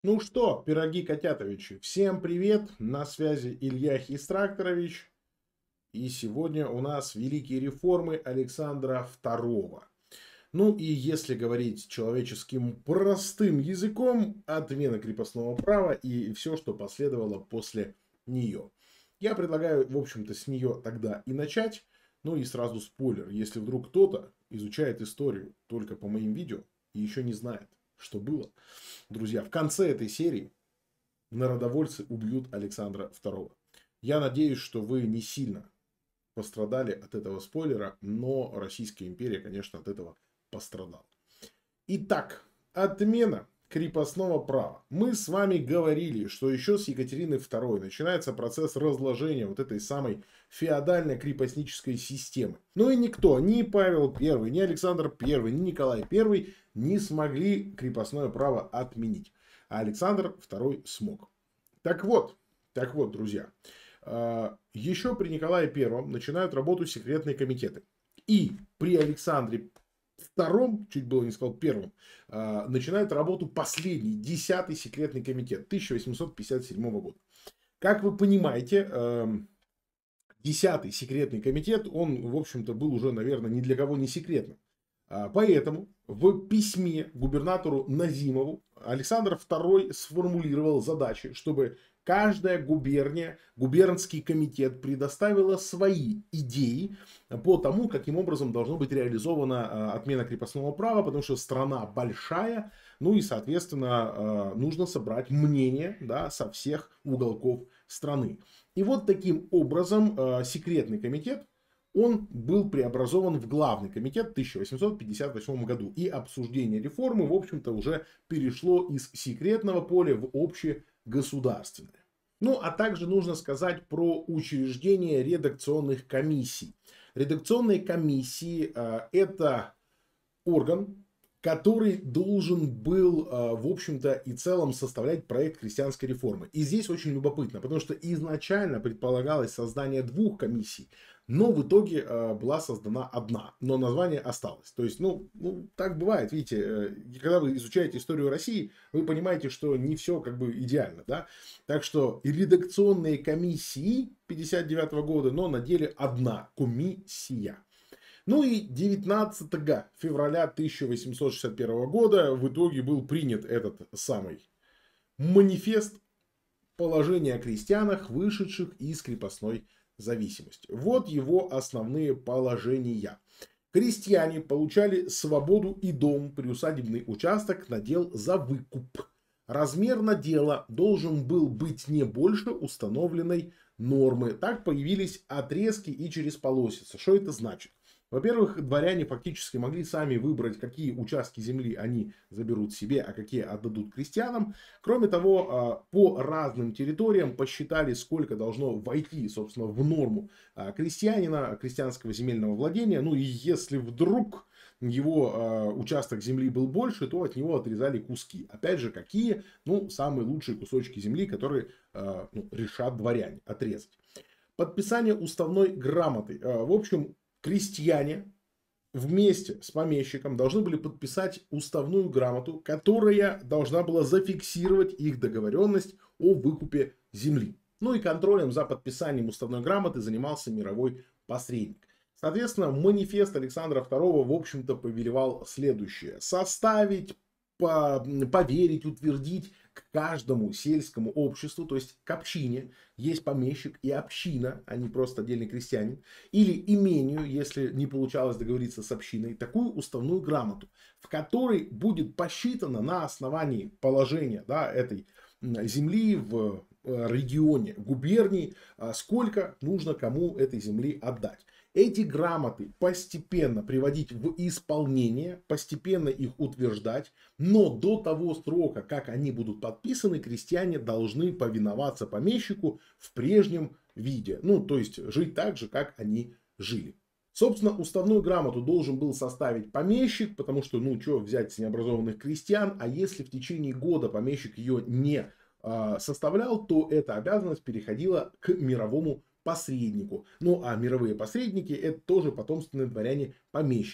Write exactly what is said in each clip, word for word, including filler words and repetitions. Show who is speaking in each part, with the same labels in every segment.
Speaker 1: Ну что, пироги Котятовичи, всем привет, на связи Илья Хистракторович. И сегодня у нас великие реформы Александра второго. Ну и если говорить человеческим простым языком, отмена крепостного права и все, что последовало после нее. Я предлагаю, в общем-то, с нее тогда и начать. Ну и сразу спойлер, если вдруг кто-то изучает историю только по моим видео и еще не знает, что было. Друзья, в конце этой серии народовольцы убьют Александра второго. Я надеюсь, что вы не сильно пострадали от этого спойлера, но Российская империя, конечно, от этого пострадала. Итак, отмена крепостного права. Мы с вами говорили, что еще с Екатерины второй начинается процесс разложения вот этой самой феодальной крепостнической системы. Ну и никто, ни Павел первый, ни Александр первый, ни Николай первый не смогли крепостное право отменить. А Александр второй смог. Так вот, так вот, друзья, еще при Николае первом начинают работу секретные комитеты. И при Александре втором, чуть было не сказал первым, начинает работу последний, десятый секретный комитет тысяча восемьсот пятьдесят седьмого года. Как вы понимаете, десятый секретный комитет, он, в общем-то, был уже, наверное, ни для кого не секретным. Поэтому в письме губернатору Назимову Александр второй сформулировал задачи, чтобы каждая губерния, губернский комитет предоставила свои идеи по тому, каким образом должно быть реализована отмена крепостного права, потому что страна большая, ну и, соответственно, нужно собрать мнение, да, со всех уголков страны. И вот таким образом секретный комитет, он был преобразован в главный комитет в тысяча восемьсот пятьдесят восьмом году. И обсуждение реформы, в общем-то, уже перешло из секретного поля в общегосударственное. Ну, а также нужно сказать про учреждение редакционных комиссий. Редакционные комиссии э, это орган, который должен был, в общем-то и целом, составлять проект христианской реформы. И здесь очень любопытно, потому что изначально предполагалось создание двух комиссий, но в итоге была создана одна, но название осталось. То есть, ну, ну так бывает, видите, когда вы изучаете историю России, вы понимаете, что не все как бы идеально, да. Так что и редакционные комиссии пятьдесят девятого года, но на деле одна комиссия. Ну и девятнадцатого февраля тысяча восемьсот шестьдесят первого года в итоге был принят этот самый манифест положения о крестьянах, вышедших из крепостной зависимости. Вот его основные положения. Крестьяне получали свободу и дом, приусадебный участок, надел за выкуп. Размер надела должен был быть не больше установленной нормы. Так появились отрезки и через полосицы. Что это значит? Во-первых, дворяне фактически могли сами выбрать, какие участки земли они заберут себе, а какие отдадут крестьянам. Кроме того, по разным территориям посчитали, сколько должно войти, собственно, в норму крестьянина, крестьянского земельного владения. Ну и если вдруг его участок земли был больше, то от него отрезали куски. Опять же, какие? Ну, самые лучшие кусочки земли, которые ну, решат дворяне отрезать. Подписание уставной грамоты. В общем, крестьяне вместе с помещиком должны были подписать уставную грамоту, которая должна была зафиксировать их договоренность о выкупе земли. Ну и контролем за подписанием уставной грамоты занимался мировой посредник. Соответственно, манифест Александра второго, в общем-то, повелевал следующее. Составить, поверить, утвердить к каждому сельскому обществу, то есть к общине, есть помещик и община, а не просто отдельный крестьянин, или имению, если не получалось договориться с общиной, такую уставную грамоту, в которой будет посчитано на основании положения, да, этой земли в регионе, губернии, сколько нужно кому этой земли отдать. Эти грамоты постепенно приводить в исполнение, постепенно их утверждать, но до того срока, как они будут подписаны, крестьяне должны повиноваться помещику в прежнем виде. Ну, то есть жить так же, как они жили. Собственно, уставную грамоту должен был составить помещик, потому что, ну, что взять с необразованных крестьян, а если в течение года помещик ее не э, составлял, то эта обязанность переходила к мировому посреднику. Ну, а мировые посредники — это тоже потомственные дворяне-помещики.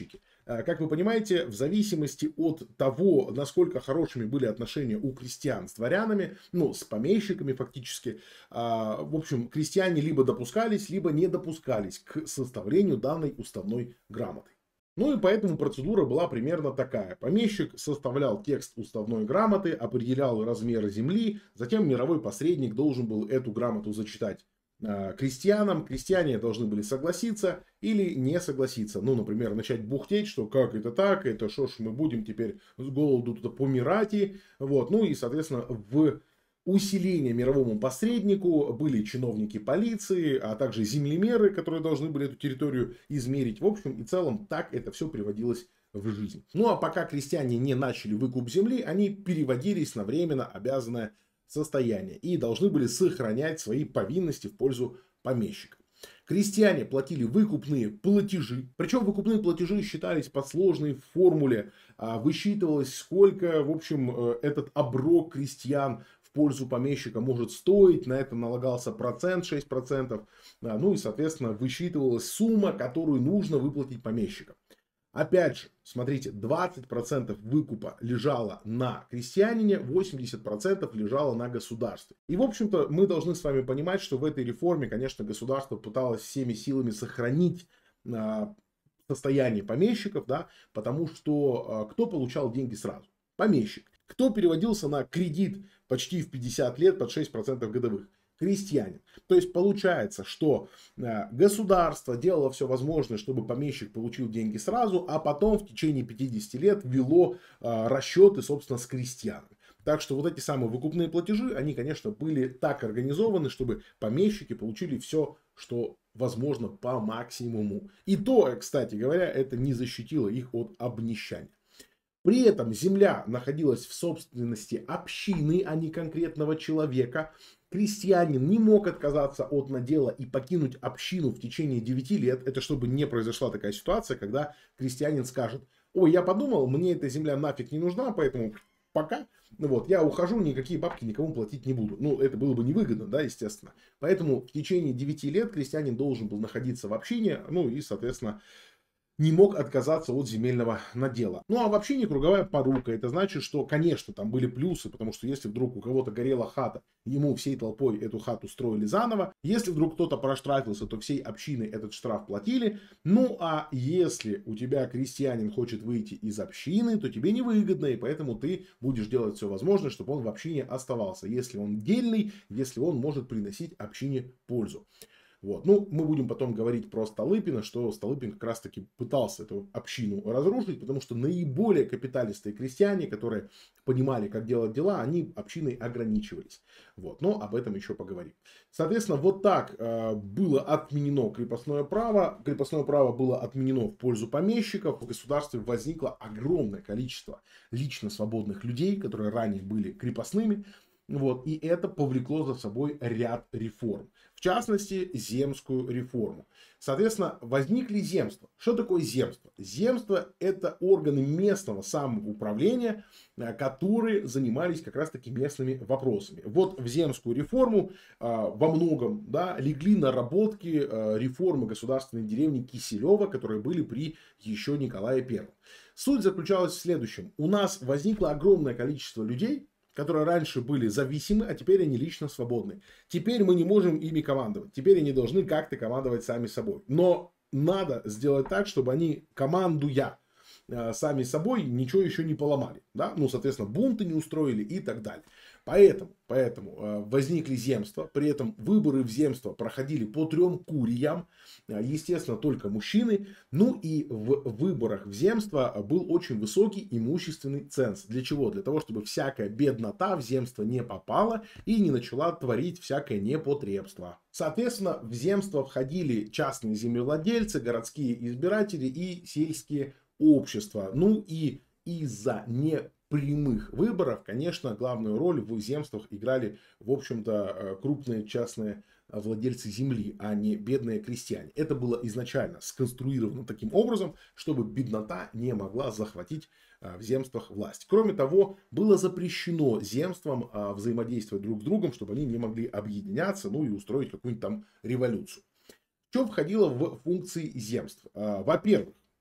Speaker 1: Э, Как вы понимаете, в зависимости от того, насколько хорошими были отношения у крестьян с дворянами, ну, с помещиками фактически, а, в общем, крестьяне либо допускались, либо не допускались к составлению данной уставной грамоты. Ну и поэтому процедура была примерно такая. Помещик составлял текст уставной грамоты, определял размеры земли, затем мировой посредник должен был эту грамоту зачитать э, крестьянам. Крестьяне должны были согласиться или не согласиться. Ну, например, начать бухтеть, что как это так, это что ж мы будем теперь с голоду тут помирать. И, вот. Ну и, соответственно, в усиление мировому посреднику были чиновники полиции, а также землемеры, которые должны были эту территорию измерить. В общем и целом так это все приводилось в жизнь. Ну а пока крестьяне не начали выкуп земли, они переводились на временно обязанное состояние и должны были сохранять свои повинности в пользу помещика. Крестьяне платили выкупные платежи, причем выкупные платежи считались по сложной формуле, высчитывалось, сколько, в общем, этот оброк крестьян в пользу помещика может стоить, на это налагался процент шесть процентов, ну и, соответственно, высчитывалась сумма, которую нужно выплатить помещикам. Опять же, смотрите, двадцать процентов выкупа лежало на крестьянине, восемьдесят процентов лежало на государстве. И, в общем-то, мы должны с вами понимать, что в этой реформе, конечно, государство пыталось всеми силами сохранить а, состояние помещиков, да, потому что а, кто получал деньги сразу? Помещик. Кто переводился на кредит почти в пятьдесят лет под шесть процентов годовых? Крестьянин. То есть получается, что государство делало все возможное, чтобы помещик получил деньги сразу, а потом в течение пятидесяти лет вело расчеты, собственно, с крестьянами. Так что вот эти самые выкупные платежи, они, конечно, были так организованы, чтобы помещики получили все, что возможно, по максимуму. И то, кстати говоря, это не защитило их от обнищания. При этом земля находилась в собственности общины, а не конкретного человека. Крестьянин не мог отказаться от надела и покинуть общину в течение девяти лет. Это чтобы не произошла такая ситуация, когда крестьянин скажет: ой, я подумал, мне эта земля нафиг не нужна, поэтому пока, вот, я ухожу, никакие бабки никому платить не буду. Ну, это было бы невыгодно, да, естественно. Поэтому в течение девяти лет крестьянин должен был находиться в общине, ну и, соответственно, не мог отказаться от земельного надела. Ну а в общине круговая порука. Это значит, что, конечно, там были плюсы, потому что если вдруг у кого-то горела хата, ему всей толпой эту хату строили заново. Если вдруг кто-то проштрафился, то всей общиной этот штраф платили. Ну а если у тебя крестьянин хочет выйти из общины, то тебе невыгодно, и поэтому ты будешь делать все возможное, чтобы он в общине оставался. Если он дельный, если он может приносить общине пользу. Вот. Ну, мы будем потом говорить про Столыпина, что Столыпин как раз таки пытался эту общину разрушить, потому что наиболее капиталистые крестьяне, которые понимали, как делать дела, они общиной ограничивались. Вот. Но об этом еще поговорим. Соответственно, вот так э, было отменено крепостное право. Крепостное право было отменено в пользу помещиков. В государстве возникло огромное количество лично свободных людей, которые ранее были крепостными. Вот, и это повлекло за собой ряд реформ. В частности, земскую реформу. Соответственно, возникли земства. Что такое земство? Земство – это органы местного самоуправления, которые занимались как раз-таки местными вопросами. Вот в земскую реформу во многом, да, легли наработки реформы государственной деревни Киселева, которые были при еще Николае Первом. Суть заключалась в следующем. У нас возникло огромное количество людей, которые раньше были зависимы, а теперь они лично свободны. Теперь мы не можем ими командовать. Теперь они должны как-то командовать сами собой. Но надо сделать так, чтобы они, командуя сами собой, ничего еще не поломали. Да? Ну, соответственно, бунты не устроили и так далее. Поэтому, поэтому возникли земства. При этом выборы в земство проходили по трем куриям. Естественно, только мужчины. Ну и в выборах в земство был очень высокий имущественный ценз. Для чего? Для того, чтобы всякая беднота в земство не попала и не начала творить всякое непотребство. Соответственно, в земство входили частные землевладельцы, городские избиратели и сельские общества. Ну и из-за непрямых выборов, конечно, главную роль в земствах играли, в общем-то, крупные частные владельцы земли, а не бедные крестьяне. Это было изначально сконструировано таким образом, чтобы беднота не могла захватить в земствах власть. Кроме того, было запрещено земствам взаимодействовать друг с другом, чтобы они не могли объединяться, ну и устроить какую-нибудь там революцию. Что входило в функции земств? Во-первых,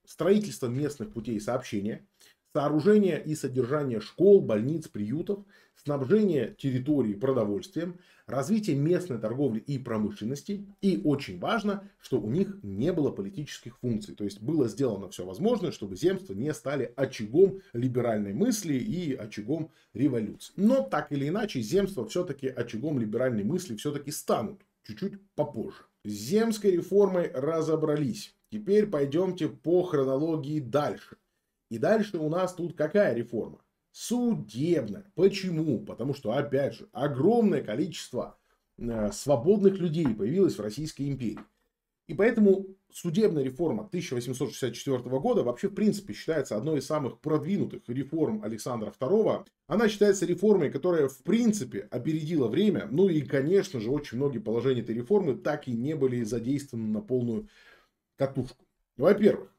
Speaker 1: строительство местных путей сообщения, сооружение и содержание школ, больниц, приютов, снабжение территории продовольствием, развитие местной торговли и промышленности. И очень важно, что у них не было политических функций. То есть было сделано все возможное, чтобы земства не стали очагом либеральной мысли и очагом революции. Но так или иначе, земства все-таки очагом либеральной мысли все-таки станут чуть-чуть попозже. С земской реформой разобрались. Теперь пойдемте по хронологии дальше. И дальше у нас тут какая реформа? Судебная. Почему? Потому что, опять же, огромное количество э, свободных людей появилось в Российской империи. И поэтому судебная реформа тысяча восемьсот шестьдесят четвёртого года вообще в принципе считается одной из самых продвинутых реформ Александра второго. Она считается реформой, которая в принципе опередила время. Ну и, конечно же, очень многие положения этой реформы так и не были задействованы на полную катушку. Во-первых,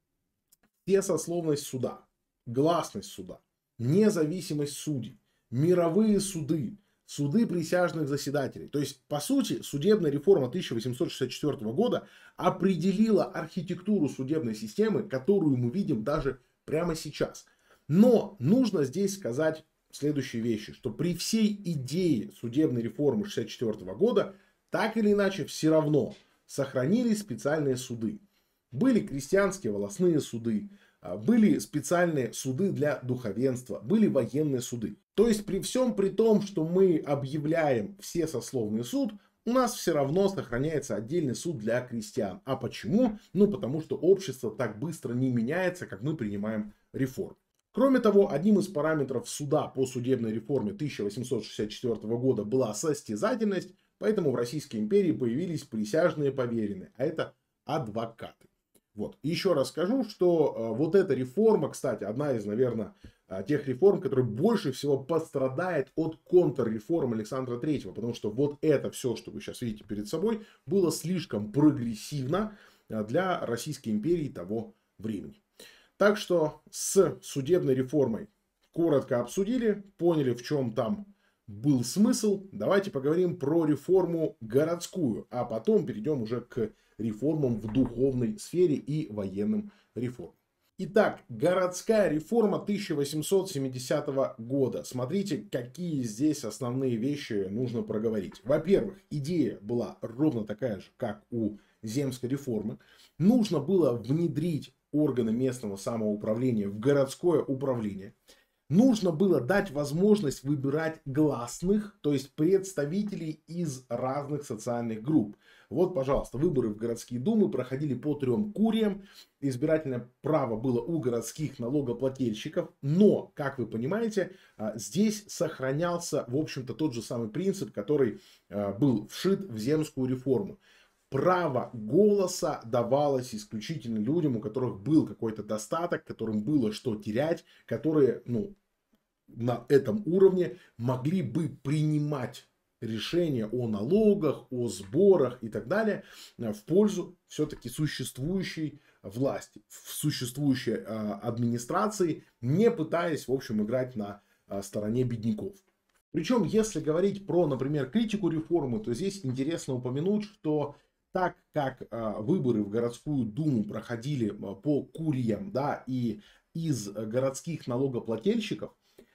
Speaker 1: всесословность суда, гласность суда, независимость судей, мировые суды, суды присяжных заседателей. То есть, по сути, судебная реформа тысяча восемьсот шестьдесят четвёртого года определила архитектуру судебной системы, которую мы видим даже прямо сейчас. Но нужно здесь сказать следующие вещи, что при всей идее судебной реформы шестьдесят четвёртого года, так или иначе, все равно сохранились специальные суды. Были крестьянские волостные суды, были специальные суды для духовенства, были военные суды. То есть при всем при том, что мы объявляем всесословный суд, у нас все равно сохраняется отдельный суд для крестьян. А почему? Ну потому что общество так быстро не меняется, как мы принимаем реформу. Кроме того, одним из параметров суда по судебной реформе тысяча восемьсот шестьдесят четвёртого года была состязательность, поэтому в Российской империи появились присяжные поверенные, а это адвокаты. Вот. Еще раз скажу, что э, вот эта реформа, кстати, одна из, наверное, э, тех реформ, которая больше всего пострадает от контрреформ Александра третьего. Потому что вот это все, что вы сейчас видите перед собой, было слишком прогрессивно э, для Российской империи того времени. Так что с судебной реформой коротко обсудили, поняли, в чем там был смысл. Давайте поговорим про реформу городскую, а потом перейдем уже к реформам в духовной сфере и военным реформам. Итак, городская реформа тысяча восемьсот семидесятого года. Смотрите, какие здесь основные вещи нужно проговорить. Во-первых, идея была ровно такая же, как у земской реформы. Нужно было внедрить органы местного самоуправления в городское управление. Нужно было дать возможность выбирать гласных, то есть представителей из разных социальных групп. Вот, пожалуйста, выборы в городские думы проходили по трем куриям. Избирательное право было у городских налогоплательщиков. Но, как вы понимаете, здесь сохранялся, в общем-то, тот же самый принцип, который был вшит в земскую реформу. Право голоса давалось исключительно людям, у которых был какой-то достаток, которым было что терять, которые, ну, на этом уровне могли бы принимать решения о налогах, о сборах и так далее в пользу все-таки существующей власти, в существующей администрации, не пытаясь, в общем, играть на стороне бедняков. Причем, если говорить про, например, критику реформы, то здесь интересно упомянуть, что так как э, выборы в городскую думу проходили э, по курьям, да, и из городских налогоплательщиков,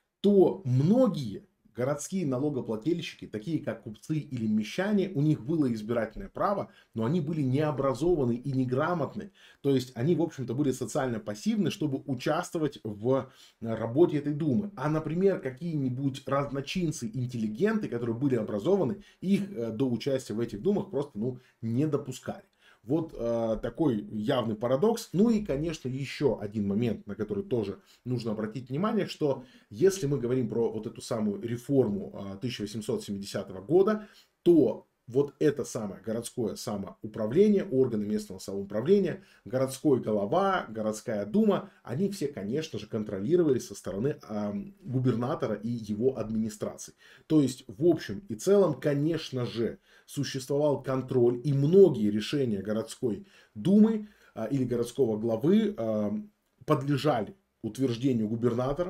Speaker 1: то многие городские налогоплательщики, такие как купцы или мещане, у них было избирательное право, но они были необразованы и неграмотны. То есть они, в общем-то, были социально пассивны, чтобы участвовать в работе этой думы. А, например, какие-нибудь разночинцы, интеллигенты, которые были образованы, их до участия в этих думах просто, ну, не допускали. Вот э, такой явный парадокс. Ну и, конечно, еще один момент, на который тоже нужно обратить внимание, что если мы говорим про вот эту самую реформу э, тысяча восемьсот семидесятого года, то вот это самое городское самоуправление, органы местного самоуправления, городской голова, городская дума, они все, конечно же, контролировались со стороны э, губернатора и его администрации. То есть, в общем и целом, конечно же, существовал контроль, и многие решения городской думы э, или городского главы э, подлежали утверждению губернатором,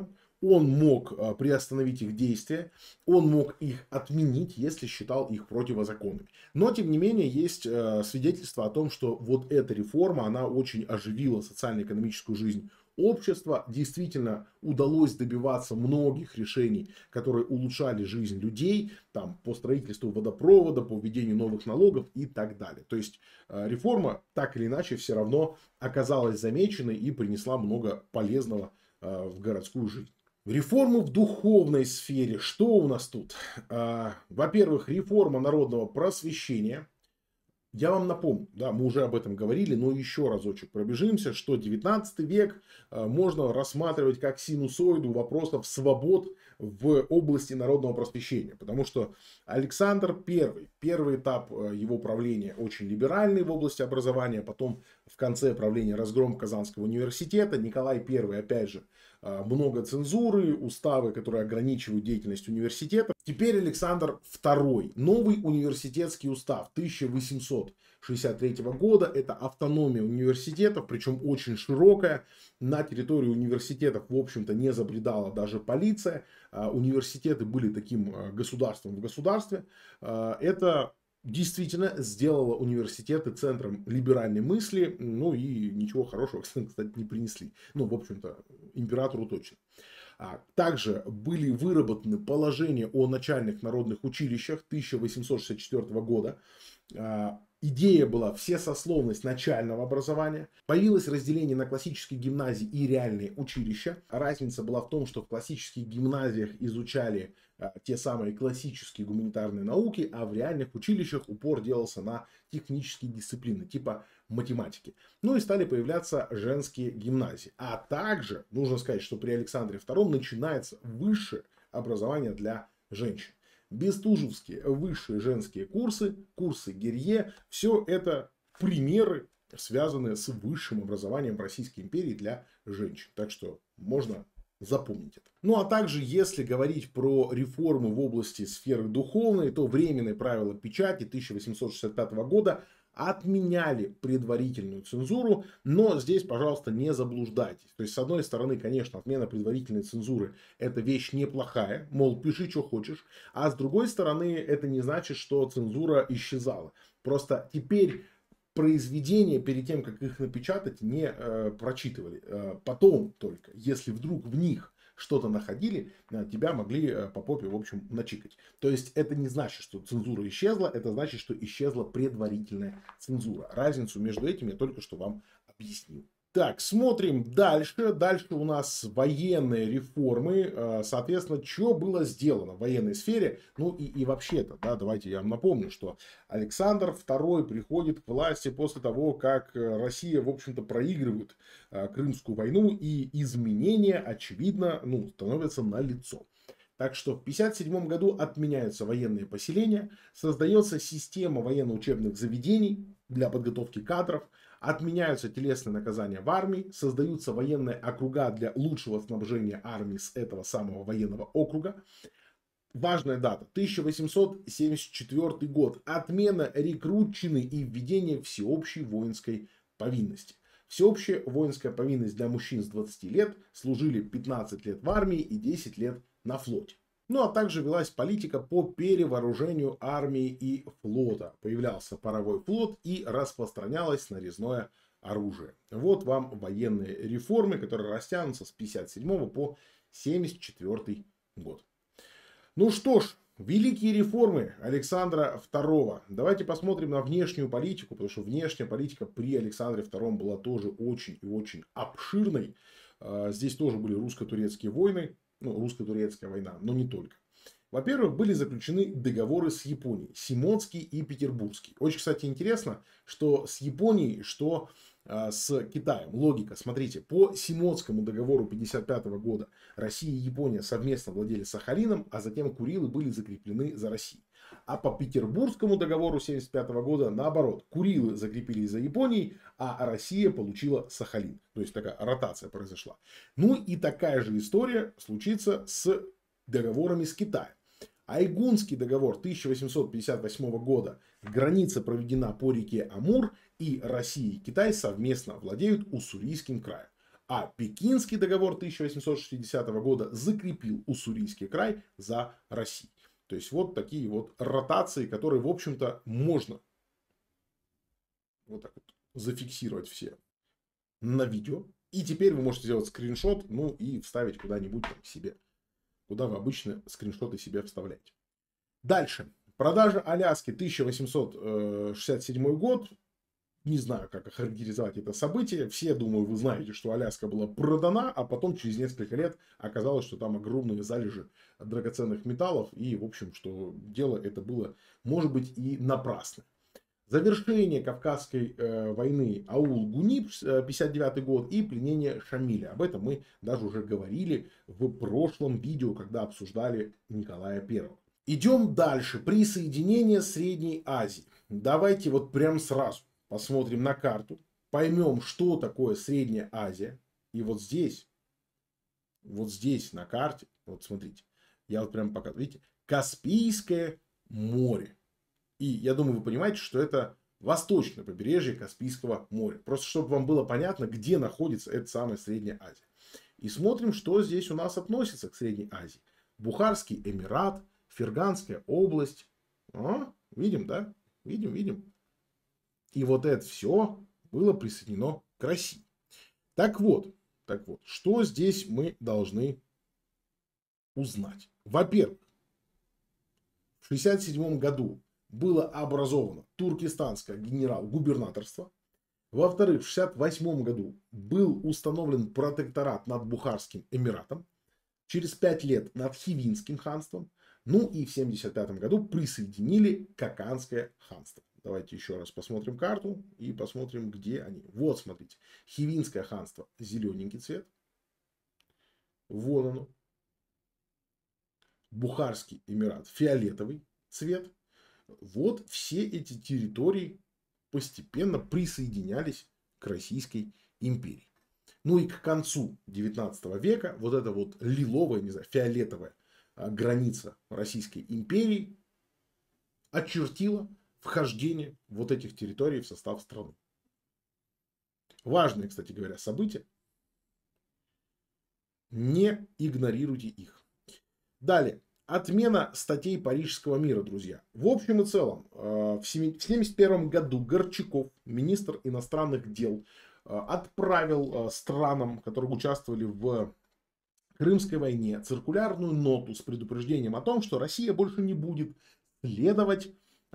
Speaker 1: Он мог э, приостановить их действия, он мог их отменить, если считал их противозаконными. Но, тем не менее, есть э, свидетельство о том, что вот эта реформа, она очень оживила социально-экономическую жизнь общества. Действительно удалось добиваться многих решений, которые улучшали жизнь людей, там, по строительству водопровода, по введению новых налогов и так далее. То есть э, реформа так или иначе все равно оказалась замеченной и принесла много полезного э, в городскую жизнь. Реформы в духовной сфере. Что у нас тут? А, во-первых, реформа народного просвещения. Я вам напомню, да, мы уже об этом говорили, но еще разочек пробежимся, что девятнадцатый век а, можно рассматривать как синусоиду вопросов свобод в области народного просвещения. Потому что Александр Первый, первый этап его правления очень либеральный в области образования, потом в конце правления разгром Казанского университета, Николай Первый, опять же, много цензуры, уставы, которые ограничивают деятельность университета. Теперь Александр Второй. Новый университетский устав тысяча восемьсот шестьдесят третьего года. Это автономия университетов, причем очень широкая. На территории университетов, в общем-то, не забредала даже полиция. Университеты были таким государством в государстве. Это действительно сделала университеты центром либеральной мысли, ну и ничего хорошего, кстати, не принесли. Ну, в общем-то, императору точно. Также были выработаны положения о начальных народных училищах тысяча восемьсот шестьдесят четвёртого года. Идея была всесословность начального образования. Появилось разделение на классические гимназии и реальные училища. Разница была в том, что в классических гимназиях изучали а, те самые классические гуманитарные науки, а в реальных училищах упор делался на технические дисциплины, типа математики. Ну и стали появляться женские гимназии. А также, нужно сказать, что при Александре Втором начинается высшее образование для женщин. Бестужевские высшие женские курсы, курсы Герье, все это примеры, связанные с высшим образованием Российской империи для женщин. Так что можно запомнить это. Ну а также, если говорить про реформы в области сферы духовной, то временные правила печати тысяча восемьсот шестьдесят пятого года отменяли предварительную цензуру, но здесь, пожалуйста, не заблуждайтесь. То есть, с одной стороны, конечно, отмена предварительной цензуры – это вещь неплохая, мол, пиши, что хочешь, а с другой стороны, это не значит, что цензура исчезала. Просто теперь произведения, перед тем, как их напечатать, не э, прочитывали. Э, потом только, если вдруг в них что-то находили, тебя могли по попе, в общем, начикать. То есть это не значит, что цензура исчезла, это значит, что исчезла предварительная цензура. Разницу между этим я только что вам объяснил. Так, смотрим дальше. Дальше у нас военные реформы. Соответственно, что было сделано в военной сфере? Ну и, и вообще-то, да, давайте я вам напомню, что Александр Второй приходит к власти после того, как Россия, в общем-то, проигрывает Крымскую войну, и изменения, очевидно, ну, становятся налицо. Так что в тысяча девятьсот пятьдесят седьмом году отменяются военные поселения, создается система военно-учебных заведений для подготовки кадров, отменяются телесные наказания в армии, создаются военные округа для лучшего снабжения армии с этого самого военного округа. Важная дата. тысяча восемьсот семьдесят четвёртый год. Отмена рекрутчины и введение всеобщей воинской повинности. Всеобщая воинская повинность для мужчин с двадцати лет, служили пятнадцать лет в армии и десять лет на флоте. Ну а также велась политика по перевооружению армии и флота. Появлялся паровой флот и распространялось нарезное оружие. Вот вам военные реформы, которые растянутся с пятьдесят седьмого по семьдесят четвёртый год. Ну что ж, великие реформы Александра Второго. Давайте посмотрим на внешнюю политику, потому что внешняя политика при Александре Втором была тоже очень и очень обширной. Здесь тоже были русско-турецкие войны. Ну, русско-турецкая война, но не только. Во-первых, были заключены договоры с Японией. Симонский и Петербургский. Очень, кстати, интересно, что с Японией, что э, с Китаем. Логика. Смотрите, по Симонскому договору пятьдесят пятого года Россия и Япония совместно владели Сахалином, а затем Курилы были закреплены за Россией. А по Петербургскому договору семьдесят пятого года, наоборот, Курилы закрепились за Японией, а Россия получила Сахалин. То есть такая ротация произошла. Ну и такая же история случится с договорами с Китаем. Айгунский договор тысяча восемьсот пятьдесят восьмого года. Граница проведена по реке Амур, и Россия и Китай совместно владеют Уссурийским краем. А Пекинский договор тысяча восемьсот шестидесятого года закрепил Уссурийский край за Россией. То есть вот такие вот ротации, которые, в общем-то, можно вот так вот зафиксировать все на видео. И теперь вы можете сделать скриншот, ну и вставить куда-нибудь там себе, куда вы обычно скриншоты себе вставляете. Дальше. Продажа Аляски тысяча восемьсот шестьдесят седьмой год. Не знаю, как охарактеризовать это событие. Все, думаю, вы знаете, что Аляска была продана, а потом через несколько лет оказалось, что там огромные залежи драгоценных металлов. И, в общем, что дело это было, может быть, и напрасно. Завершение Кавказской э, войны Аул-Гуниб, пятьдесят девятый год, и пленение Шамиля. Об этом мы даже уже говорили в прошлом видео, когда обсуждали Николая Первого. Идем дальше. Присоединение Средней Азии. Давайте вот прям сразу посмотрим на карту, поймем, что такое Средняя Азия. И вот здесь, вот здесь на карте, вот смотрите, я вот прям показываю, видите, Каспийское море. И я думаю, вы понимаете, что это восточное побережье Каспийского моря. Просто чтобы вам было понятно, где находится эта самая Средняя Азия. И смотрим, что здесь у нас относится к Средней Азии. Бухарский Эмират, Ферганская область. А, видим, да? Видим, видим. И вот это все было присоединено к России. Так вот, так вот, что здесь мы должны узнать? Во-первых, в шестьдесят седьмом году было образовано Туркестанское генерал-губернаторство. Во-вторых, в шестьдесят восьмом году был установлен протекторат над Бухарским Эмиратом. Через пять лет над Хивинским ханством. Ну и в семьдесят пятом году присоединили Каканское ханство. Давайте еще раз посмотрим карту и посмотрим, где они. Вот, смотрите. Хивинское ханство — зелененький цвет. Вон оно. Бухарский Эмират — фиолетовый цвет. Вот все эти территории постепенно присоединялись к Российской империи. Ну и к концу девятнадцатого века вот эта вот лиловая, не знаю, фиолетовая граница Российской империи очертила вхождение вот этих территорий в состав страны. Важное, кстати говоря, событие. Не игнорируйте их. Далее. Отмена статей Парижского мира, друзья. В общем и целом, в семьдесят первом году Горчаков, министр иностранных дел, отправил странам, которые участвовали в Крымской войне, циркулярную ноту с предупреждением о том, что Россия больше не будет следовать,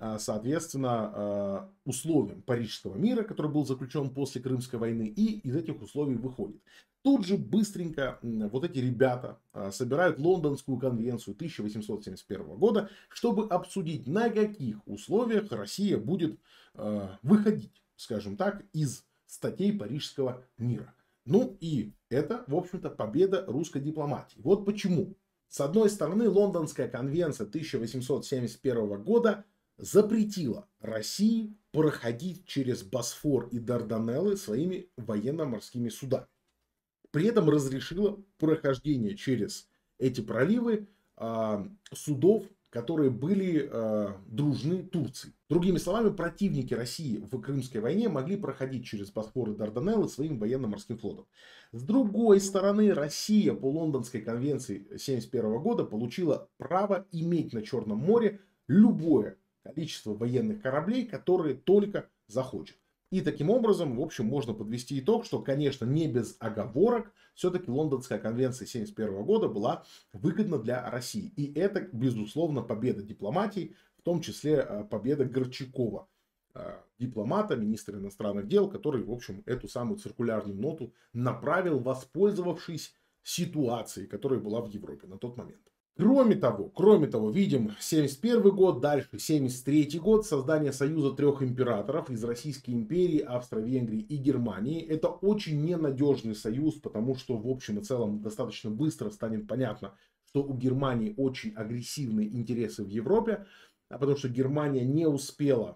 Speaker 1: соответственно, условиям Парижского мира, который был заключен после Крымской войны, и из этих условий выходит. Тут же быстренько вот эти ребята собирают Лондонскую конвенцию тысяча восемьсот семьдесят первого года, чтобы обсудить, на каких условиях Россия будет выходить, скажем так, из статей Парижского мира. Ну и это, в общем-то, победа русской дипломатии. Вот почему. С одной стороны, Лондонская конвенция тысяча восемьсот семьдесят первого года запретила России проходить через Босфор и Дарданеллы своими военно-морскими судами. При этом разрешила прохождение через эти проливы э, судов, которые были э, дружны Турции. Другими словами, противники России в Крымской войне могли проходить через Босфор и Дарданеллы своим военно-морским флотом. С другой стороны, Россия по Лондонской конвенции тысяча девятьсот семьдесят первого года получила право иметь на Черном море любое количество военных кораблей, которые только захочет. И таким образом, в общем, можно подвести итог, что, конечно, не без оговорок, все-таки Лондонская конвенция тысяча девятьсот семьдесят первого года была выгодна для России. И это, безусловно, победа дипломатии, в том числе победа Горчакова, дипломата, министра иностранных дел, который, в общем, эту самую циркулярную ноту направил, воспользовавшись ситуацией, которая была в Европе на тот момент. Кроме того, кроме того, видим семьдесят первый год, дальше семьдесят третий год, создание союза трех императоров из Российской империи, Австро-Венгрии и Германии. Это очень ненадежный союз, потому что в общем и целом достаточно быстро станет понятно, что у Германии очень агрессивные интересы в Европе, потому что Германия не успела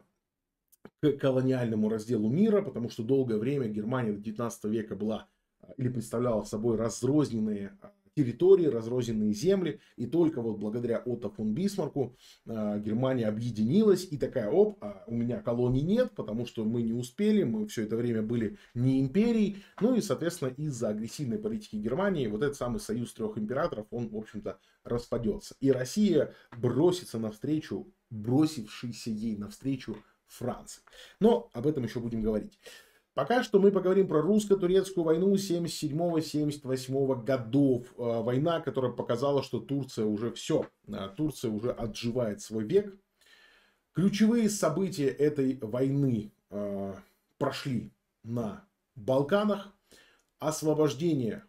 Speaker 1: к колониальному разделу мира, потому что долгое время Германия до девятнадцатого века была или представляла собой разрозненные территории, разрозненные земли. И только вот благодаря Отто фон Бисмарку э, Германия объединилась и такая, оп, а у меня колоний нет, потому что мы не успели, мы все это время были не империей. Ну и, соответственно, из-за агрессивной политики Германии вот этот самый союз трех императоров, он, в общем-то, распадется. И Россия бросится навстречу, бросившейся ей навстречу Франции. Но об этом еще будем говорить. Пока что мы поговорим про русско-турецкую войну семьдесят седьмого — семьдесят восьмого годов. Война, которая показала, что Турция уже все. Турция уже отживает свой век. Ключевые события этой войны э, прошли на Балканах. Освобождение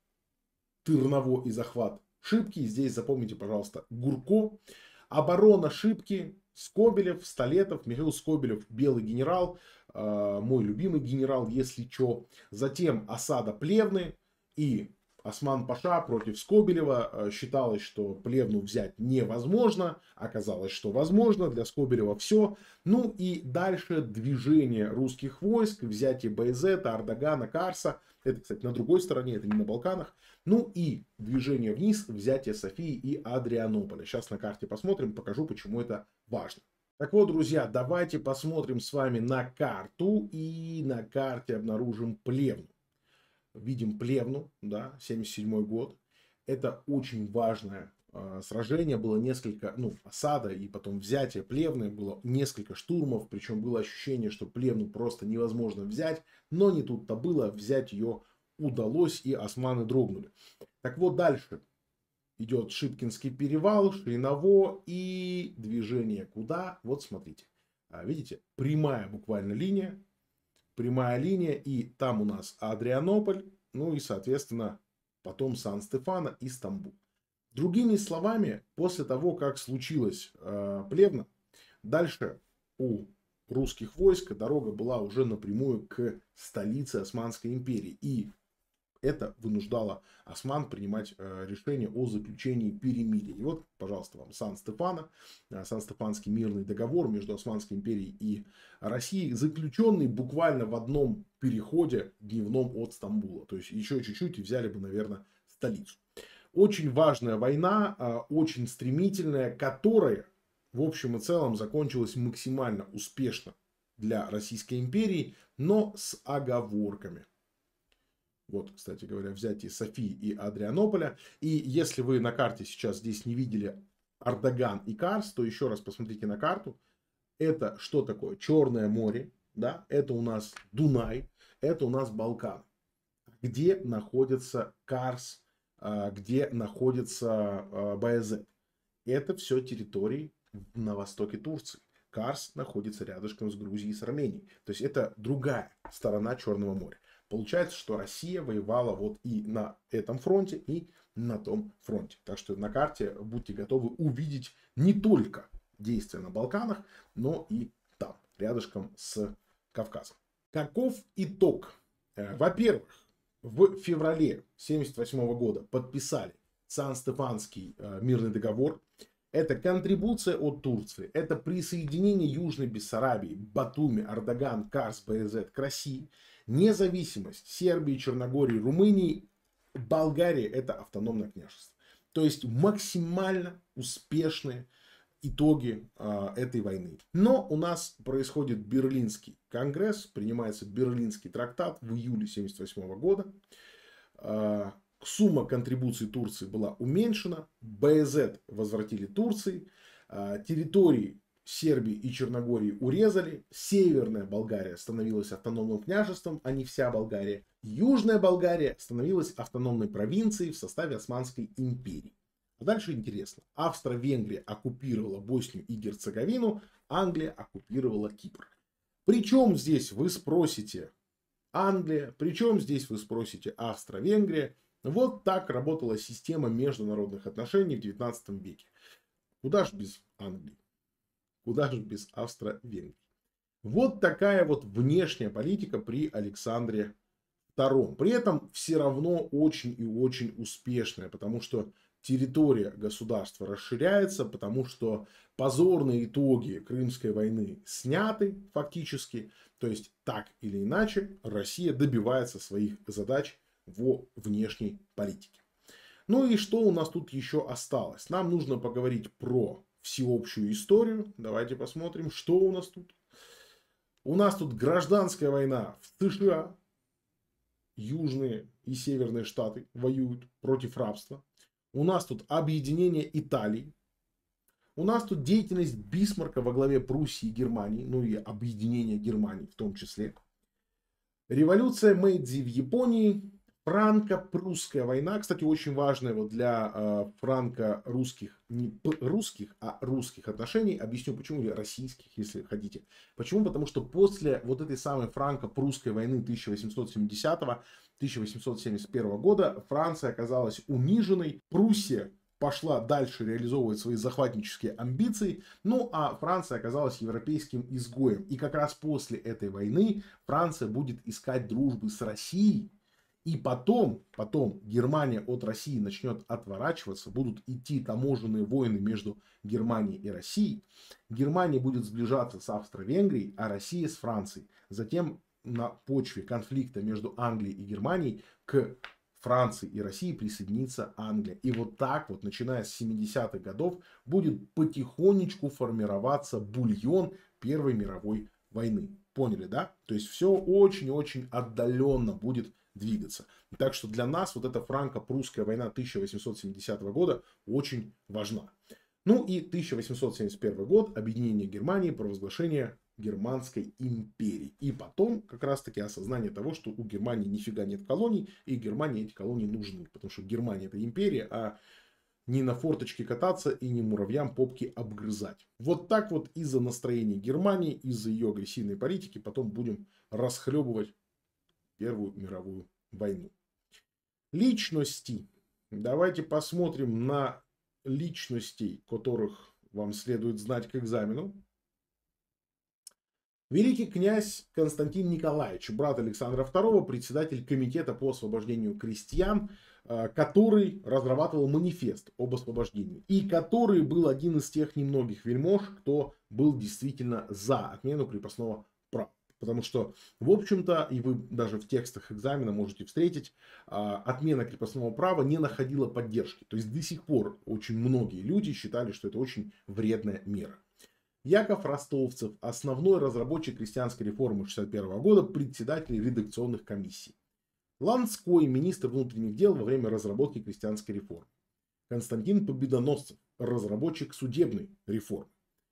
Speaker 1: Тырново и захват Шипки. Здесь запомните, пожалуйста, Гурко. Оборона Шипки. Скобелев, Столетов, Михаил Скобелев, белый генерал, э, мой любимый генерал, если чё. Затем осада Плевны и Осман-Паша против Скобелева. Э, считалось, что Плевну взять невозможно. Оказалось, что возможно. Для Скобелева все. Ну и дальше движение русских войск, взятие Баязета, Ардагана, Карса. Это, кстати, на другой стороне, это не на Балканах. Ну и движение вниз, взятие Софии и Адрианополя. Сейчас на карте посмотрим, покажу, почему это важно. Так вот, друзья, давайте посмотрим с вами на карту. И на карте обнаружим Плевну. Видим Плевну, да, семьдесят седьмой год. Это очень важное э, сражение. Было несколько, ну, осада и потом взятие Плевны. Было несколько штурмов. Причем было ощущение, что Плевну просто невозможно взять. Но не тут-то было. Взять ее удалось, и османы дрогнули. Так вот, дальше идет Шипкинский перевал, Шириново и движение куда? Вот смотрите. Видите? Прямая буквально линия. Прямая линия. И там у нас Адрианополь. Ну и, соответственно, потом Сан-Стефано и Стамбул. Другими словами, после того, как случилось э, Плевна, дальше у русских войск дорога была уже напрямую к столице Османской империи. И это вынуждало осман принимать э, решение о заключении перемирия. И вот, пожалуйста, вам Сан-Стефано, э, Сан-Стефанский мирный договор между Османской империей и Россией, заключенный буквально в одном переходе дневном от Стамбула. То есть еще чуть-чуть и взяли бы, наверное, столицу. Очень важная война, э, очень стремительная, которая, в общем и целом, закончилась максимально успешно для Российской империи, но с оговорками. Вот, кстати говоря, взятие Софии и Адрианополя. И если вы на карте сейчас здесь не видели Ардаган и Карс, то еще раз посмотрите на карту. Это что такое? Черное море, да? Это у нас Дунай, это у нас Балкан. Где находится Карс, где находится Баязет? Это все территории на востоке Турции. Карс находится рядышком с Грузией и с Арменией. То есть это другая сторона Черного моря. Получается, что Россия воевала вот и на этом фронте, и на том фронте. Так что на карте будьте готовы увидеть не только действия на Балканах, но и там, рядышком с Кавказом. Каков итог? Во-первых, в феврале семьдесят восьмого года подписали Сан-Стефанский мирный договор. Это контрибуция от Турции, это присоединение Южной Бессарабии, Батуми, Ардаган, Карс, Баязет к России. Независимость Сербии, Черногории, Румынии, Болгарии — это автономное княжество. То есть максимально успешные итоги э, этой войны. Но у нас происходит Берлинский конгресс, принимается Берлинский трактат в июле семьдесят восьмого года. Э, сумма контрибуций Турции была уменьшена, Баязет возвратили Турции, э, территории Сербии и Черногории урезали. Северная Болгария становилась автономным княжеством, а не вся Болгария. Южная Болгария становилась автономной провинцией в составе Османской империи. А дальше интересно. Австро-Венгрия оккупировала Боснию и Герцеговину, Англия оккупировала Кипр. Причем здесь вы спросите Англия, причем здесь вы спросите Австро-Венгрия. Вот так работала система международных отношений в девятнадцатом веке. Куда ж без Англии? Куда же без Австро-Венгрии? Вот такая вот внешняя политика при Александре втором. При этом все равно очень и очень успешная, потому что территория государства расширяется, потому что позорные итоги Крымской войны сняты фактически. То есть так или иначе Россия добивается своих задач во внешней политике. Ну и что у нас тут еще осталось? Нам нужно поговорить про всеобщую историю. Давайте посмотрим, что у нас тут. У нас тут гражданская война в США. Южные и северные штаты воюют против рабства. У нас тут объединение Италии. У нас тут деятельность Бисмарка во главе Пруссии и Германии. Ну и объединение Германии в том числе. Революция Мэйдзи в Японии. Франко-прусская война, кстати, очень важная вот для э, франко-русских, не русских, а русских отношений. Объясню почему, или российских, если хотите. Почему? Потому что после вот этой самой франко-прусской войны тысяча восемьсот семидесятого — тысяча восемьсот семьдесят первого года Франция оказалась униженной. Пруссия пошла дальше реализовывать свои захватнические амбиции, ну а Франция оказалась европейским изгоем. И как раз после этой войны Франция будет искать дружбы с Россией. И потом, потом Германия от России начнет отворачиваться, будут идти таможенные войны между Германией и Россией. Германия будет сближаться с Австро-Венгрией, а Россия с Францией. Затем на почве конфликта между Англией и Германией к Франции и России присоединится Англия. И вот так вот, начиная с семидесятых годов, будет потихонечку формироваться бульон Первой мировой войны. Поняли, да? То есть все очень-очень отдаленно будет двигаться. Так что для нас вот эта франко-прусская война тысяча восемьсот семидесятого года очень важна. Ну и тысяча восемьсот семьдесят первый год, объединение Германии, провозглашение Германской империи. И потом как раз таки осознание того, что у Германии нифига нет колоний, и Германии эти колонии нужны. Потому что Германия — это империя, а не на форточке кататься и не муравьям попки обгрызать. Вот так вот из-за настроения Германии, из-за ее агрессивной политики потом будем расхлебывать Первую мировую войну. Личности. Давайте посмотрим на личностей, которых вам следует знать к экзамену. Великий князь Константин Николаевич, брат Александра второго, председатель комитета по освобождению крестьян, который разрабатывал манифест об освобождении. И который был один из тех немногих вельмож, кто был действительно за отмену крепостного права. Потому что, в общем-то, и вы даже в текстах экзамена можете встретить, отмена крепостного права не находила поддержки. То есть до сих пор очень многие люди считали, что это очень вредная мера. Яков Ростовцев, основной разработчик крестьянской реформы шестьдесят первого года, председатель редакционных комиссий. Ланской, министр внутренних дел во время разработки крестьянской реформы. Константин Победоносцев, разработчик судебной реформы.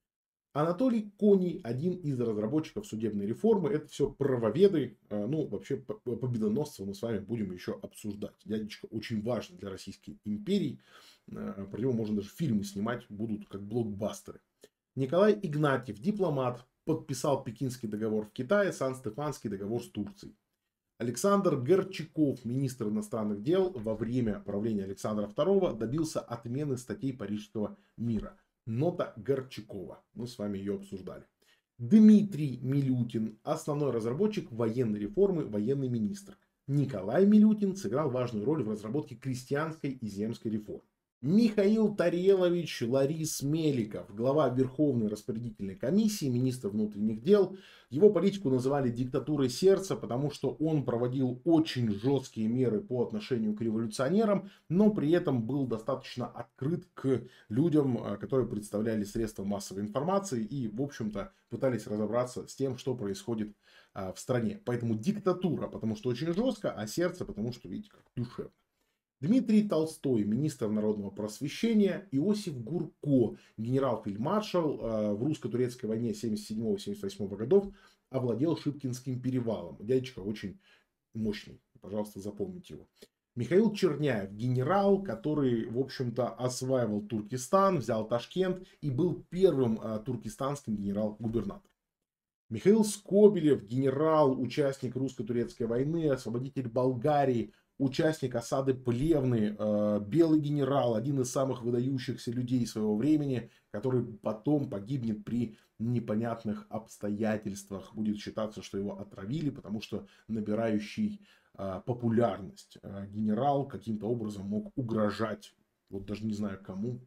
Speaker 1: Анатолий Коний, один из разработчиков судебной реформы. Это все правоведы. Ну, вообще, Победоносцева мы с вами будем еще обсуждать. Дядечка очень важен для Российской империи. Про него можно даже фильмы снимать, будут как блокбастеры. Николай Игнатьев, дипломат, подписал Пекинский договор в Китае, Сан-Стефанский договор с Турцией. Александр Горчаков, министр иностранных дел, во время правления Александра второго добился отмены статей Парижского мира. Нота Горчакова. Мы с вами ее обсуждали. Дмитрий Милютин, основной разработчик военной реформы, военный министр. Николай Милютин сыграл важную роль в разработке крестьянской и земской реформы. Михаил Тарелович Ларис Меликов, глава Верховной распорядительной комиссии, министр внутренних дел. Его политику называли диктатурой сердца, потому что он проводил очень жесткие меры по отношению к революционерам, но при этом был достаточно открыт к людям, которые представляли средства массовой информации и, в общем-то, пытались разобраться с тем, что происходит в стране. Поэтому диктатура, потому что очень жестко, а сердце, потому что, видите, как душевно. Дмитрий Толстой, министр народного просвещения. Иосиф Гурко, генерал-фельдмаршал, в русско-турецкой войне семьдесят седьмого — семьдесят восьмого годов овладел Шипкинским перевалом. Дядечка очень мощный, пожалуйста, запомните его. Михаил Черняев, генерал, который, в общем-то, осваивал Туркестан, взял Ташкент и был первым туркестанским генерал-губернатором. Михаил Скобелев, генерал, участник русско-турецкой войны, освободитель Болгарии, участник осады Плевны, белый генерал, один из самых выдающихся людей своего времени, который потом погибнет при непонятных обстоятельствах. Будет считаться, что его отравили, потому что набирающий популярность генерал каким-то образом мог угрожать, вот даже не знаю кому,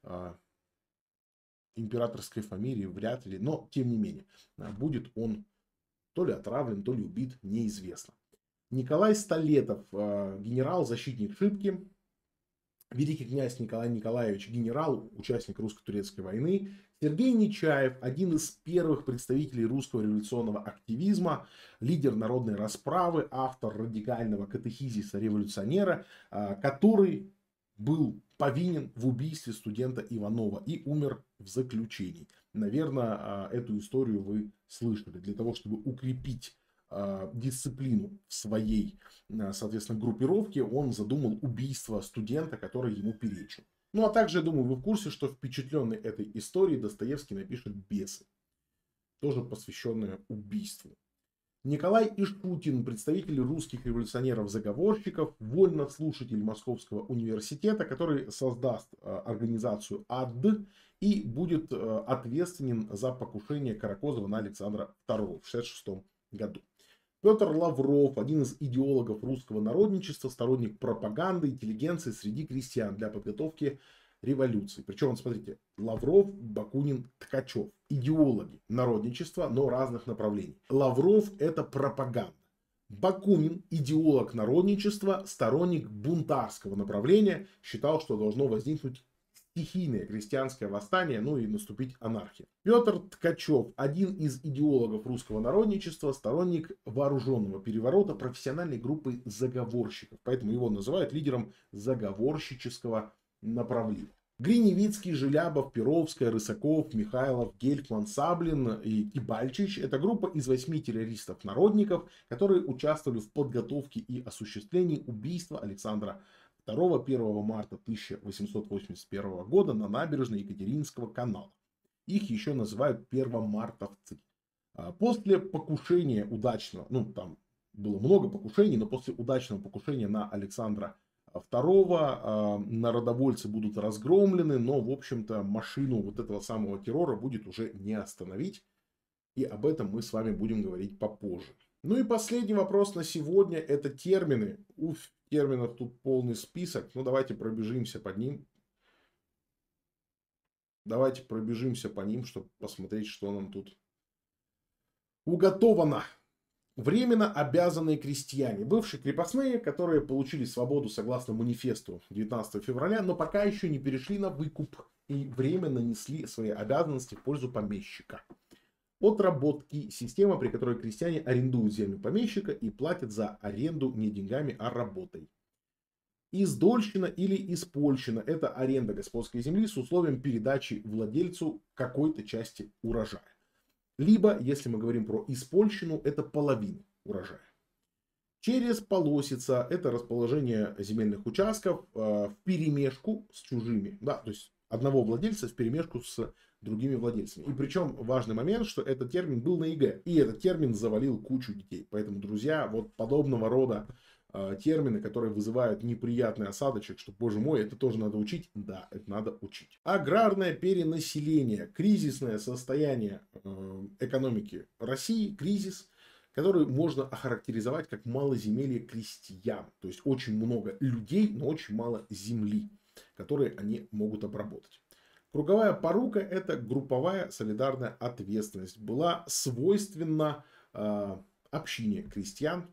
Speaker 1: императорской фамилии, вряд ли, но тем не менее, будет он то ли отравлен, то ли убит, неизвестно. Николай Столетов, генерал-защитник Шипки, великий князь Николай Николаевич, генерал, участник русско-турецкой войны, Сергей Нечаев, один из первых представителей русского революционного активизма, лидер народной расправы, автор радикального катехизиса революционера, который был повинен в убийстве студента Иванова и умер в заключении. Наверное, эту историю вы слышали. Для того, чтобы укрепить дисциплину в своей, соответственно, группировке, он задумал убийство студента, который ему перечил. Ну, а также, я думаю, вы в курсе, что впечатленный этой историей Достоевский напишет «Бесы», тоже посвященное убийству. Николай Ишутин, представитель русских революционеров-заговорщиков, вольнослушатель Московского университета, который создаст организацию АД и будет ответственен за покушение Каракозова на Александра второго в шестьдесят шестом году. Петр Лавров, один из идеологов русского народничества, сторонник пропаганды, интеллигенции среди крестьян для подготовки революции. Причем, смотрите, Лавров, Бакунин, Ткачев. Идеологи народничества, но разных направлений. Лавров – это пропаганда. Бакунин, идеолог народничества, сторонник бунтарского направления, считал, что должно возникнуть стихийное крестьянское восстание, ну и наступить анархия. Петр Ткачев, один из идеологов русского народничества, сторонник вооруженного переворота профессиональной группы заговорщиков. Поэтому его называют лидером заговорщического направления. Гриневицкий, Желябов, Перовская, Рысаков, Михайлов, Гелькман, Саблин и Кибальчич – это группа из восьми террористов-народников, которые участвовали в подготовке и осуществлении убийства Александра второго первого марта тысяча восемьсот восемьдесят первого года на набережной Екатерининского канала. Их еще называют первомартовцы. После покушения удачного, ну там было много покушений, но после удачного покушения на Александра второго народовольцы будут разгромлены, но в общем-то машину вот этого самого террора будет уже не остановить. И об этом мы с вами будем говорить попозже. Ну и последний вопрос на сегодня – это термины. Уф, терминов тут полный список. Ну давайте пробежимся по ним. Давайте пробежимся по ним, чтобы посмотреть, что нам тут уготовано. Временно обязанные крестьяне. Бывшие крепостные, которые получили свободу согласно манифесту девятнадцатого февраля, но пока еще не перешли на выкуп и временно несли свои обязанности в пользу помещика. Отработки – система, при которой крестьяне арендуют землю помещика и платят за аренду не деньгами, а работой. Издольщина или испольщина – это аренда господской земли с условием передачи владельцу какой-то части урожая. Либо, если мы говорим про испольщину, это половина урожая. Через полосица – это расположение земельных участков э, вперемешку с чужими. Да, то есть одного владельца вперемешку с другими владельцами. И причем важный момент, что этот термин был на ЕГЭ. И этот термин завалил кучу детей. Поэтому, друзья, вот подобного рода э, термины, которые вызывают неприятный осадочек, что, боже мой, это тоже надо учить. Да, это надо учить. Аграрное перенаселение. Кризисное состояние э, экономики России. Кризис, который можно охарактеризовать как малоземелье крестьян. То есть очень много людей, но очень мало земли, которые они могут обработать. Круговая порука – это групповая солидарная ответственность. Была свойственна э, общине крестьян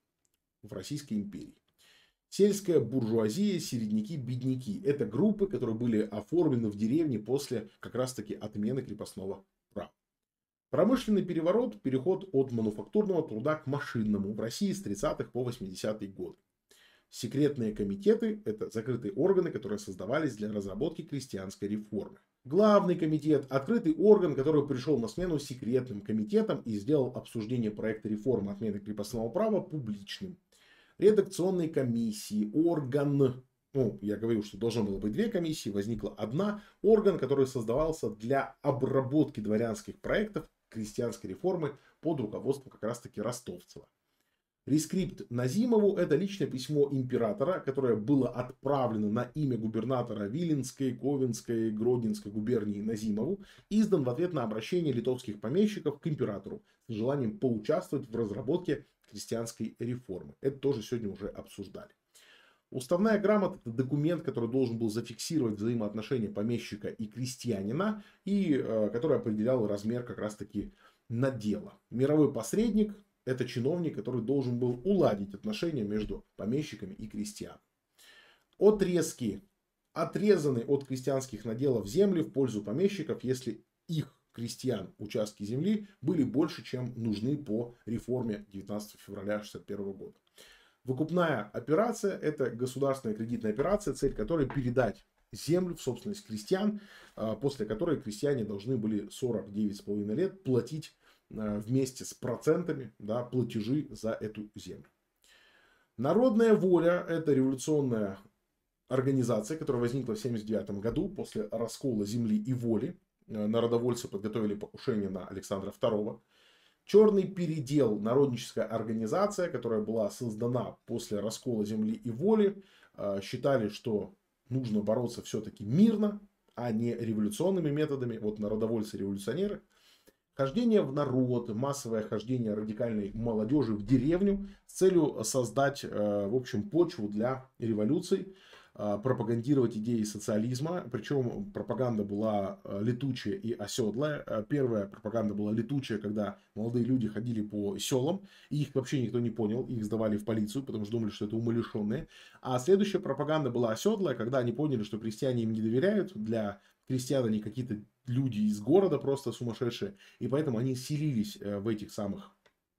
Speaker 1: в Российской империи. Сельская буржуазия, середняки, бедняки – это группы, которые были оформлены в деревне после как раз-таки отмены крепостного права. Промышленный переворот – переход от мануфактурного труда к машинному в России с тридцатых по восьмидесятые годы. Секретные комитеты – это закрытые органы, которые создавались для разработки крестьянской реформы. Главный комитет – открытый орган, который пришел на смену секретным комитетам и сделал обсуждение проекта реформы отмены крепостного права публичным. Редакционные комиссии, орган, ну, я говорил, что должно было быть две комиссии, возникла одна, орган, который создавался для обработки дворянских проектов крестьянской реформы под руководством как раз-таки Ростовцева. Рескрипт Назимову – это личное письмо императора, которое было отправлено на имя губернатора Виленской, Ковенской, Гродненской губернии Назимову, издан в ответ на обращение литовских помещиков к императору с желанием поучаствовать в разработке крестьянской реформы. Это тоже сегодня уже обсуждали. Уставная грамота – это документ, который должен был зафиксировать взаимоотношения помещика и крестьянина, и э, который определял размер как раз-таки надела. Мировой посредник – это чиновник, который должен был уладить отношения между помещиками и крестьянами. Отрезки отрезаны от крестьянских наделов земли в пользу помещиков, если их крестьян участки земли были больше, чем нужны по реформе девятнадцатого февраля шестьдесят первого года. Выкупная операция – это государственная кредитная операция, цель которой передать землю в собственность крестьян, после которой крестьяне должны были сорок девять с половиной лет платить вместе с процентами, да, платежи за эту землю. Народная воля – это революционная организация, которая возникла в тысяча девятьсот семьдесят девятом году после раскола земли и воли. Народовольцы подготовили покушение на Александра второго. Черный передел – народническая организация, которая была создана после раскола земли и воли. Считали, что нужно бороться все-таки мирно, а не революционными методами. Вот народовольцы-революционеры. Хождение в народ, массовое хождение радикальной молодежи в деревню с целью создать, в общем, почву для революций, пропагандировать идеи социализма. Причем пропаганда была летучая и оседлая. Первая пропаганда была летучая, когда молодые люди ходили по селам, и их вообще никто не понял, их сдавали в полицию, потому что думали, что это умалишенные. А следующая пропаганда была оседлая, когда они поняли, что крестьяне им не доверяют. Для крестьян они какие-то люди из города просто сумасшедшие, и поэтому они селились в этих самых,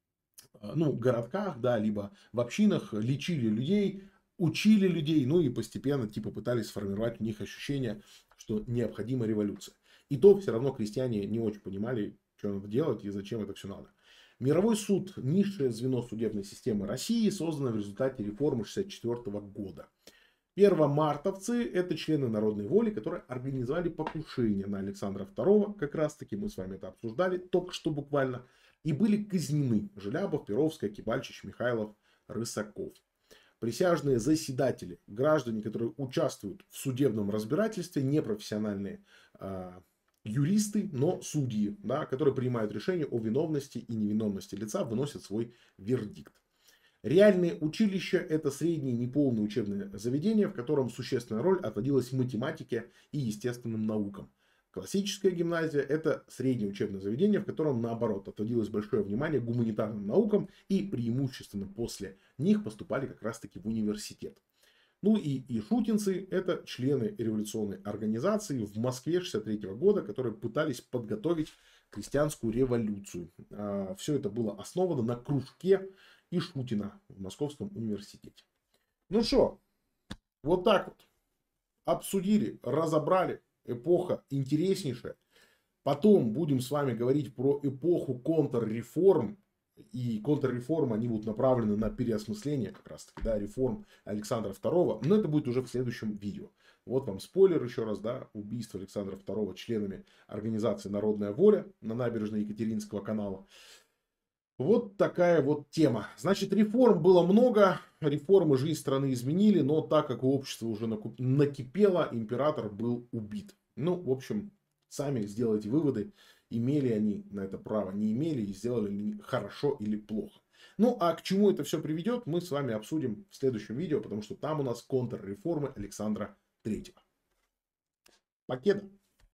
Speaker 1: ну, городках, да, либо в общинах, лечили людей, учили людей, ну и постепенно типа пытались сформировать у них ощущение, что необходима революция. И то все равно крестьяне не очень понимали, что надо делать и зачем это все надо. Мировой суд – низшее звено судебной системы России, создано в результате реформы шестьдесят четвёртого года. Первомартовцы – это члены народной воли, которые организовали покушение на Александра второго, как раз таки мы с вами это обсуждали только что буквально, и были казнены Желябов, Перовская, Кибальчич, Михайлов, Рысаков. Присяжные заседатели, граждане, которые участвуют в судебном разбирательстве, непрофессиональные э, юристы, но судьи, да, которые принимают решение о виновности и невиновности лица, выносят свой вердикт. Реальные училища – это средние неполные учебные заведения, в котором существенная роль отводилась математике и естественным наукам. Классическая гимназия – это среднее учебное заведение, в котором, наоборот, отводилось большое внимание гуманитарным наукам, и преимущественно после них поступали как раз-таки в университет. Ну и ишутинцы – это члены революционной организации в Москве шестьдесят третьего года, которые пытались подготовить крестьянскую революцию. Все это было основано на кружке Ишутина в Московском университете. Ну что, вот так вот обсудили, разобрали. Эпоха интереснейшая. Потом будем с вами говорить про эпоху контрреформ. И контрреформы, они будут направлены на переосмысление как раз таки, да, реформ Александра второго. Но это будет уже в следующем видео. Вот вам спойлер еще раз, да, убийство Александра второго членами организации «Народная воля» на набережной Екатеринского канала. Вот такая вот тема. Значит, реформ было много, реформы жизнь страны изменили, но так как общество уже накипело, император был убит. Ну, в общем, сами сделайте выводы, имели они на это право, не имели, и сделали ли хорошо или плохо. Ну, а к чему это все приведет, мы с вами обсудим в следующем видео, потому что там у нас контрреформы Александра третьего. Покеда!